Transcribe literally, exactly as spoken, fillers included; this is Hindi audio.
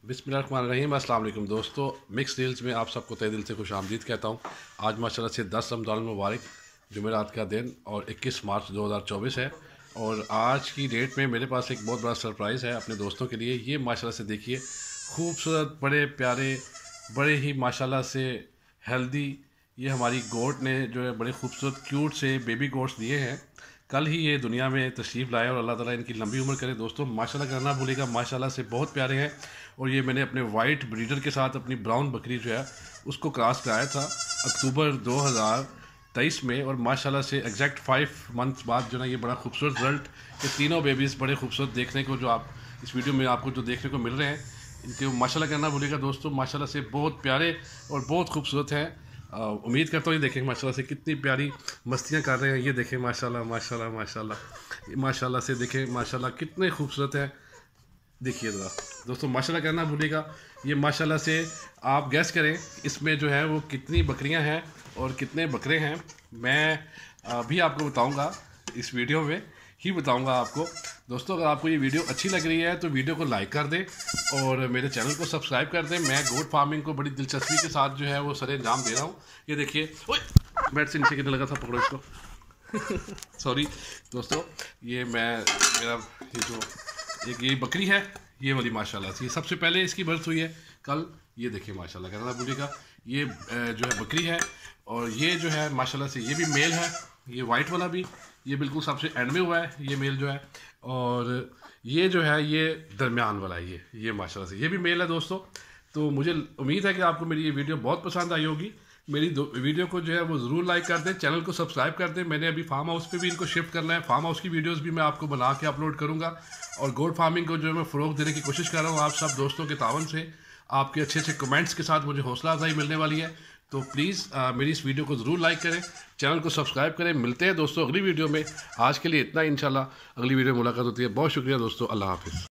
बिस्मिल्लाहिर्रहमानिर्रहीम। अस्सलाम वालेकुम दोस्तों, मिक्स डील्स में आप सबको तहे दिल से खुश आमदीद कहता हूँ। आज माशाल्लाह से दस रमज़ान मुबारक जुमेरात का दिन और इक्कीस मार्च दो हज़ार चौबीस है। और आज की डेट में मेरे पास एक बहुत बड़ा सरप्राइज़ है अपने दोस्तों के लिए। ये माशाल्लाह से देखिए, खूबसूरत, बड़े प्यारे, बड़े ही माशाल्लाह से हेल्दी ये हमारी गोट ने जो है बड़े खूबसूरत क्यूट से बेबी गोट्स दिए हैं। कल ही ये दुनिया में तशरीफ़ लाए और अल्लाह ताला इनकी लंबी उम्र करे। दोस्तों माशाल्लाह करना भूलेगा, माशाल्लाह से बहुत प्यारे हैं। और ये मैंने अपने वाइट ब्रीडर के साथ अपनी ब्राउन बकरी जो है उसको क्रॉस कराया था अक्टूबर दो हज़ार तेईस में। और माशाल्लाह से एग्जैक्ट फाइव मंथ्स बाद जो ना ये बड़ा खूबसूरत रिजल्ट, ये तीनों बेबीज़ बड़े खूबसूरत देखने को जो आप इस वीडियो में आपको जो देखने को मिल रहे हैं, इनके माशाल्लाह करना भूलेगा दोस्तों। माशाल्लाह से बहुत प्यारे और बहुत खूबसूरत हैं। उम्मीद करता हूँ ये देखें माशाल्लाह से कितनी प्यारी मस्तियाँ कर रहे हैं। ये देखें माशाल्लाह माशाल्लाह माशाल्लाह माशाल्लाह से देखें माशाल्लाह कितने खूबसूरत हैं। देखिए ज़रा दोस्तों, माशाल्लाह करना भूलेगा। ये माशाल्लाह से आप गैस करें इसमें जो है वो कितनी बकरियां हैं और कितने बकरे हैं। मैं अभी आपको बताऊंगा, इस वीडियो में ही बताऊंगा आपको। दोस्तों अगर आपको ये वीडियो अच्छी लग रही है तो वीडियो को लाइक कर दें और मेरे चैनल को सब्सक्राइब कर दें। मैं गोट फार्मिंग को बड़ी दिलचस्पी के साथ जो है वो सरे अंजाम दे रहा हूँ। ये देखिए, ओए बेड से नीचे गिरने लगा था, पकड़ो इसको सॉरी दोस्तों। ये मैं मेरा ये जो एक ये बकरी है ये वाली माशाल्लाह से सबसे पहले इसकी बर्थ हुई है कल। ये देखिए माशाल्लाह कहना भूलिएगा, ये जो है बकरी है। और ये जो है माशाल्लाह से ये भी मेल है, ये वाइट वाला भी ये बिल्कुल सबसे एंड में हुआ है ये मेल जो है। और ये जो है ये दरमियान वाला है, ये ये माशाल्लाह से ये भी मेल है दोस्तों। तो मुझे उम्मीद है कि आपको मेरी ये वीडियो बहुत पसंद आई होगी। मेरी दो वीडियो को जो है वो ज़रूर लाइक कर दें, चैनल को सब्सक्राइब कर दें। मैंने अभी फार्म हाउस पे भी इनको शिफ्ट करना है, फार्म हाउस की वीडियोस भी मैं आपको बना के अपलोड करूंगा। और गोट फार्मिंग को जो है मैं फ़रोग देने की कोशिश कर रहा हूँ आप सब दोस्तों के तावन से। आपके अच्छे अच्छे कमेंट्स के साथ मुझे हौसला अफजाई मिलने वाली है। तो प्लीज़ मेरी इस वीडियो को ज़रूर लाइक करें, चैनल को सब्सक्राइब करें। मिलते हैं दोस्तों अगली वीडियो में। आज के लिए इतना, इंशाल्लाह अगली वीडियो में मुलाकात होती है। बहुत शुक्रिया दोस्तों, अल्लाह हाफिज़।